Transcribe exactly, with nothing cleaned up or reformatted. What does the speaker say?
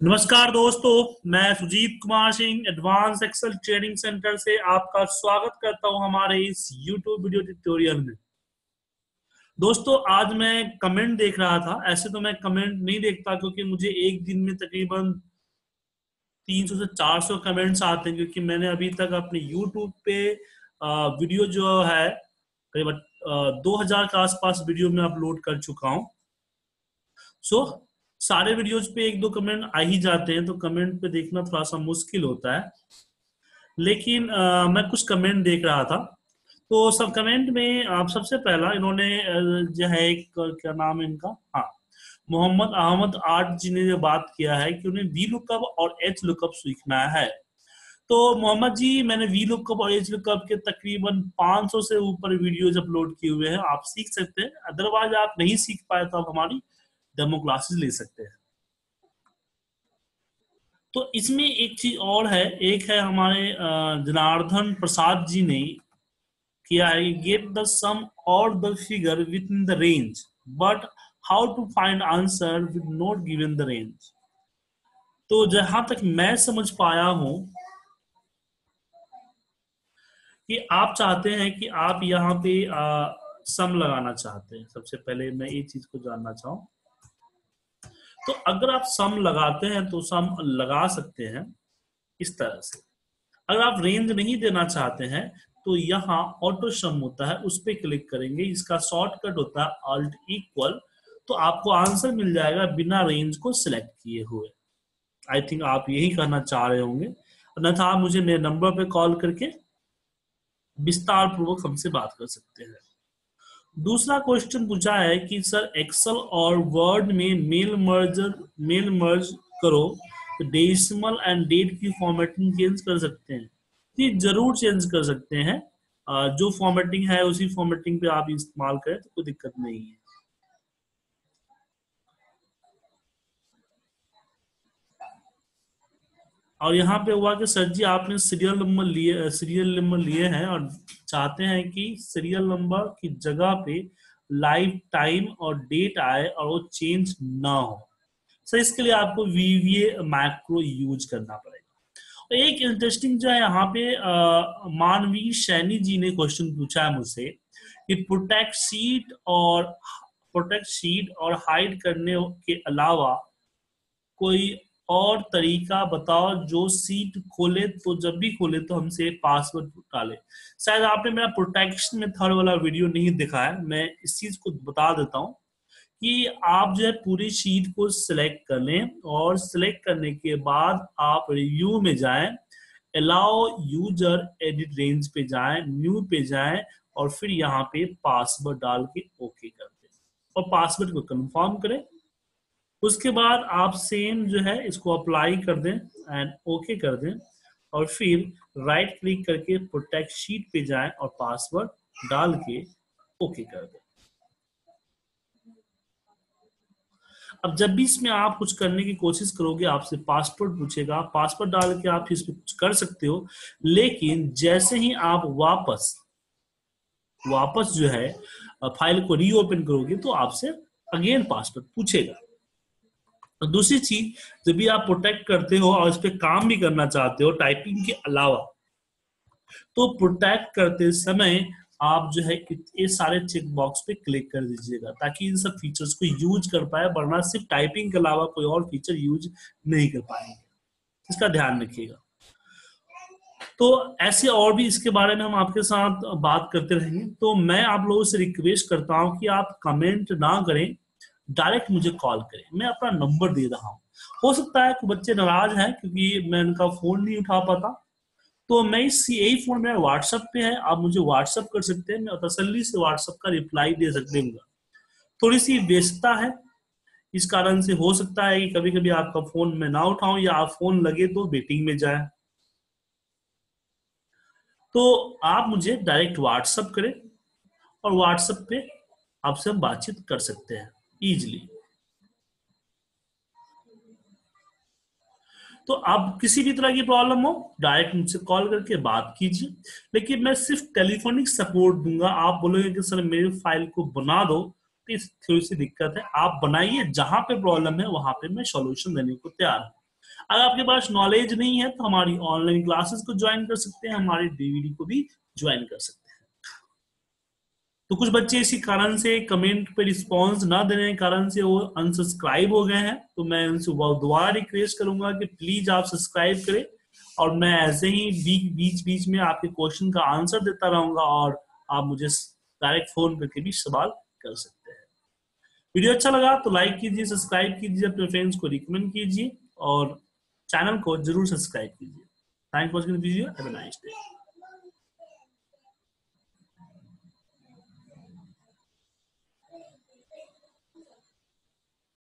नमस्कार दोस्तों, मैं Sujeet Kumar Singh advance excel training centre से आपका स्वागत करता हूं हमारे इस यूट्यूब वीडियो ट्यूटोरियल में। दोस्तों, आज मैं कमेंट देख रहा था। ऐसे तो मैं कमेंट नहीं देखता क्योंकि मुझे एक दिन में तकरीबन तीन सौ से चार सौ कमेंट्स आते हैं, क्योंकि मैंने अभी तक अपने यूट्यूब पे आ, वीडियो जो है करीबन दो हजार के आसपास वीडियो में अपलोड कर चुका हूँ। सो सारे वीडियोज पे एक दो कमेंट आ ही जाते हैं, तो कमेंट पे देखना थोड़ा सा मुश्किल होता है। लेकिन आ, मैं कुछ कमेंट देख रहा था, तो सब कमेंट में आप सबसे पहला इन्होंने अ, जो है एक क्या नाम है इनका, हाँ, मोहम्मद अहमद आठ जी ने जो बात किया है कि उन्हें वी लुकअप और एच लुकअप सीखना है। तो मोहम्मद जी, मैंने वी लुकअप और एच लुकअप के तकरीबन पाँच सौ से ऊपर वीडियोज अपलोड किए हुए हैं, आप सीख सकते हैं। अदरवाइज आप नहीं सीख पाए तो आप हमारी डेमो क्लासेस ले सकते हैं। तो इसमें एक चीज और है, एक है हमारे अ, जनार्दन प्रसाद जी ने किया है, गेट द सम और the figure with in the range but how to find answer with not given the range. तो जहां तक मैं समझ पाया हूं कि आप चाहते हैं कि आप यहाँ पे आ, सम लगाना चाहते हैं। सबसे पहले मैं ये चीज को जानना चाहूँ, तो अगर आप सम लगाते हैं तो सम लगा सकते हैं इस तरह से। अगर आप रेंज नहीं देना चाहते हैं तो यहाँ ऑटो सम होता है, उस पर क्लिक करेंगे। इसका शॉर्टकट होता है अल्ट इक्वल, तो आपको आंसर मिल जाएगा बिना रेंज को सिलेक्ट किए हुए। आई थिंक आप यही करना चाह रहे होंगे, अन्यथा आप मुझे मेरे नंबर पे कॉल करके विस्तार पूर्वक हमसे बात कर सकते हैं। दूसरा क्वेश्चन पूछा है कि सर एक्सेल और वर्ड में मेल मर्जर मेल मर्ज करो तो डेसिमल एंड डेट की फॉर्मेटिंग चेंज कर सकते हैं? जी, जरूर चेंज कर सकते हैं। अ, जो फॉर्मेटिंग है उसी फॉर्मेटिंग पे आप इस्तेमाल करें तो कोई दिक्कत नहीं है। और यहाँ पे हुआ कि सर जी आपने सीरियल नंबर लिए सीरियल नंबर लिए हैं और चाहते हैं कि सीरियल नंबर की जगह पे लाइफ टाइम और डेट आए और वो चेंज ना हो। सर, इसके लिए आपको वीवीए मैक्रो यूज करना पड़ेगा। तो एक इंटरेस्टिंग जो है यहाँ पे अ, मानवी सैनी जी ने क्वेश्चन पूछा है मुझसे कि प्रोटेक्ट शीट और प्रोटेक्ट शीट और हाइड करने के अलावा कोई और तरीका बताओ जो सीट खोले तो जब भी खोले तो हमसे पासवर्ड डाले। शायद आपने मेरा प्रोटेक्शन मेथड वाला वीडियो नहीं देखा है, मैं इस चीज को बता देता हूँ कि आप जो है पूरी शीट को सिलेक्ट कर लें और सिलेक्ट करने के बाद आप रिव्यू में जाएं, अलाउ यूजर एडिट रेंज पे जाएं, न्यू पे जाएं और फिर यहाँ पे पासवर्ड डाल के ओके कर दें और पासवर्ड को कंफर्म करें। उसके बाद आप सेम जो है इसको अप्लाई कर दें एंड ओके कर दें और फिर राइट क्लिक करके प्रोटेक्ट शीट पे जाएं और पासवर्ड डाल के ओके कर दें। अब जब भी इसमें आप कुछ करने की कोशिश करोगे आपसे पासवर्ड पूछेगा, पासवर्ड डाल के आप इस पे कुछ कर सकते हो, लेकिन जैसे ही आप वापस वापस जो है फाइल को रीओपन करोगे तो आपसे अगेन पासवर्ड पूछेगा। और दूसरी चीज, जब भी आप प्रोटेक्ट करते हो और इस पे काम भी करना चाहते हो टाइपिंग के अलावा, तो प्रोटेक्ट करते समय आप जो है ये सारे चेक बॉक्स पे क्लिक कर दीजिएगा ताकि इन सब फीचर्स को यूज कर पाए, वरना सिर्फ टाइपिंग के अलावा कोई और फीचर यूज नहीं कर पाएंगे। इसका ध्यान रखिएगा। तो ऐसे और भी इसके बारे में हम आपके साथ बात करते रहेंगे। तो मैं आप लोगों से रिक्वेस्ट करता हूं कि आप कमेंट ना करें, डायरेक्ट मुझे कॉल करें। मैं अपना नंबर दे रहा हूँ। हो सकता है कि बच्चे नाराज हैं क्योंकि मैं उनका फोन नहीं उठा पाता, तो मैं इस यही फोन मेरा व्हाट्सएप पे है, आप मुझे व्हाट्सएप कर सकते हैं, मैं तसल्ली से व्हाट्सएप का रिप्लाई दे सकते हैं। थोड़ी सी व्यस्तता है, इस कारण से हो सकता है कि कभी कभी आपका फोन मैं ना उठाऊं या आप फोन लगे तो वेटिंग में जाए। तो आप मुझे डायरेक्ट व्हाट्सएप करें और व्हाट्सएप पे आपसे हम बातचीत कर सकते हैं इजीली। तो आप किसी भी तरह की प्रॉब्लम हो डायरेक्ट मुझसे कॉल करके बात कीजिए, लेकिन मैं सिर्फ टेलीफोनिक सपोर्ट दूंगा। आप बोलोगे कि सर मेरी फाइल को बना दो, तो इस थोड़ी सी दिक्कत है। आप बनाइए, जहां पे प्रॉब्लम है वहां पे मैं सॉल्यूशन देने को तैयार हूं। अगर आपके पास नॉलेज नहीं है तो हमारी ऑनलाइन क्लासेस को ज्वाइन कर सकते हैं, हमारी डीवीडी को भी ज्वाइन कर सकते हैं। तो कुछ बच्चे इसी कारण से कमेंट पे रिस्पॉन्स ना देने के कारण से वो अनसब्सक्राइब हो गए हैं, तो मैं उनसे दोबारा रिक्वेस्ट करूंगा कि प्लीज आप सब्सक्राइब करें, और मैं ऐसे ही बीच बीच में आपके क्वेश्चन का आंसर देता रहूंगा, और आप मुझे डायरेक्ट फोन करके भी सवाल कर सकते हैं। वीडियो अच्छा लगा तो लाइक कीजिए, सब्सक्राइब कीजिए, अपने फ्रेंड्स को रिकमेंड कीजिए, और चैनल को जरूर सब्सक्राइब कीजिए। Thank for watching video, have a nice day.